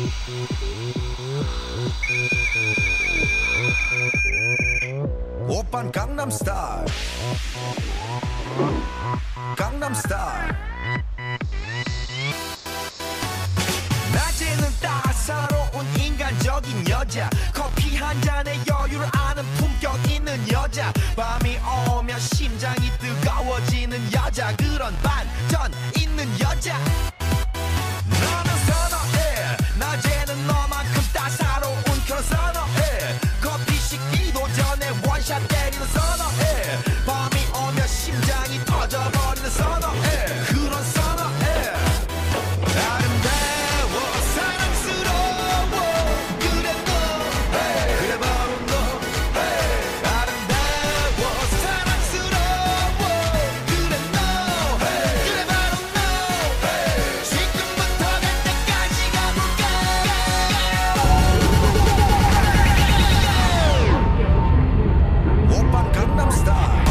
오빤 강남스타일 강남스타일 낮에는 따사로운 인간적인 여자 커피 한 잔에 여유를 아는 품격 있는 여자 밤이 오면 심장이 뜨거워지는 여자 그런 반전 있는 여자 너는 선호해 낮에는 너만큼 따사로운 그런 선호해 커피 식기도 전에 원샷 때리는 선호해 밤이 오면 심장이 터져버리는 선호해 그런 선호해 아름다워 사랑스러워 그래 너 그래 바로 너 아름다워 사랑스러워 그래 너 그래 바로 너 지금부터 갈 때까지 가볼까 오빤 강남스타일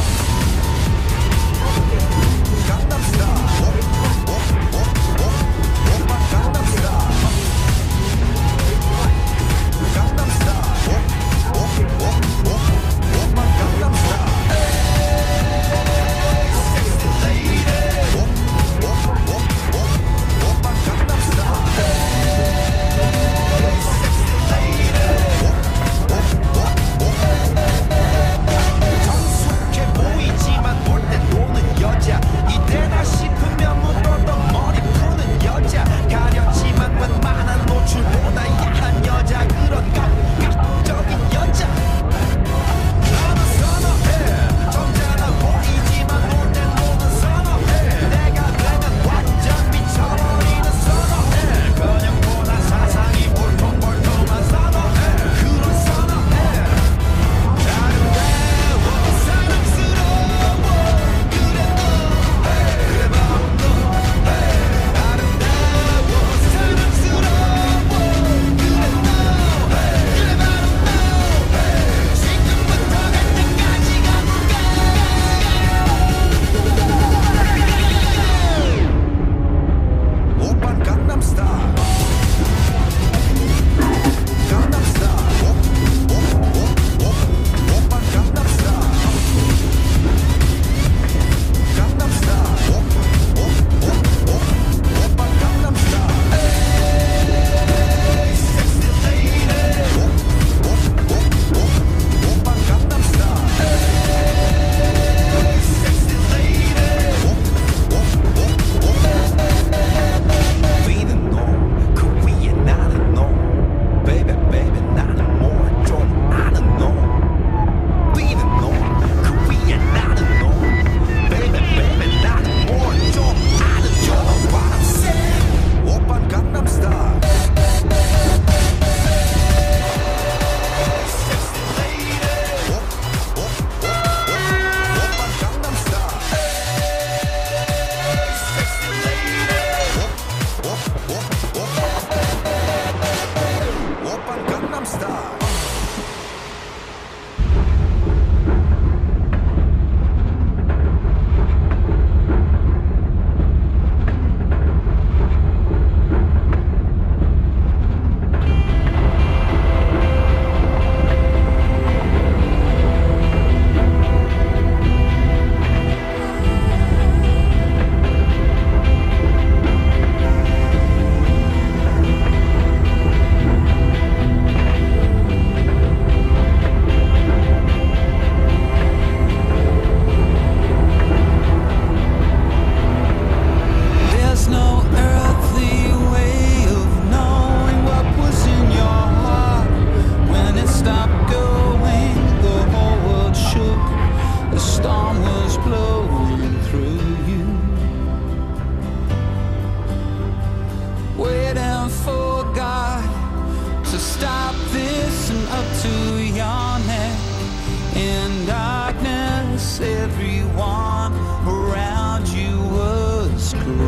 everyone around you was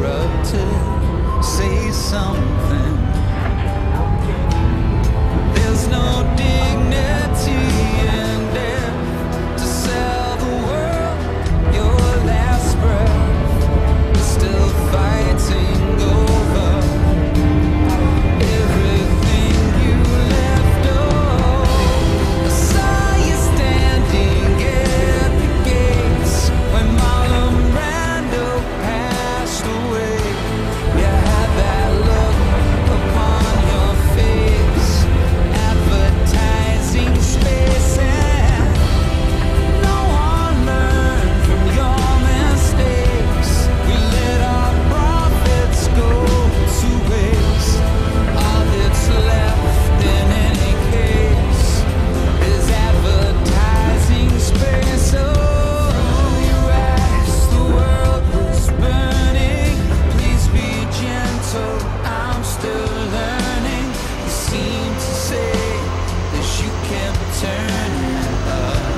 corrupted. Say something. There's no dignity in death to sell the world your last breath. We're still fighting over everything. turning up.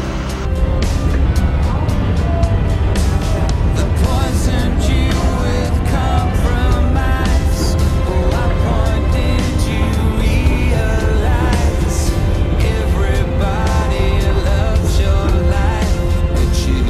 The poisoned you with compromise. What point did you realize everybody loves your life but you?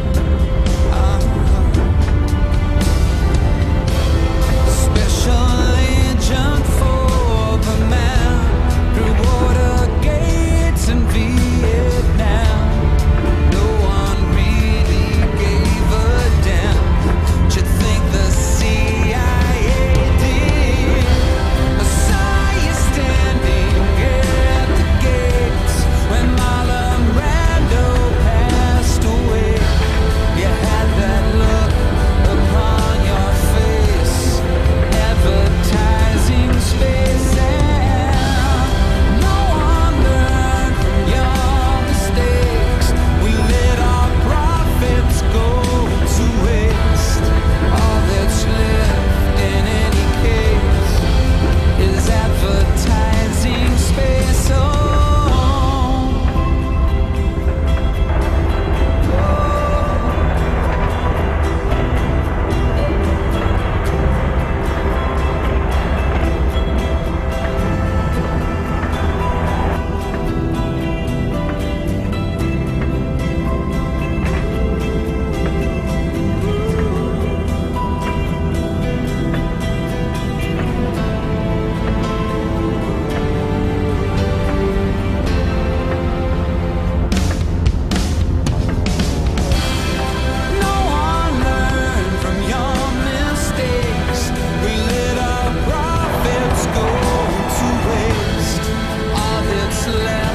Special agent for the man through water gates in Vietnam. No one really gave a damn. But you think the CIA did? I saw you standing at the gates when Marlon Brando passed away. You had that look upon your face, advertising space, and no one learned from your mistakes. We let our profits go to waste. All that's left in any case is advertising space. No one learned from your mistakes. We let our profits go to waste. All that's left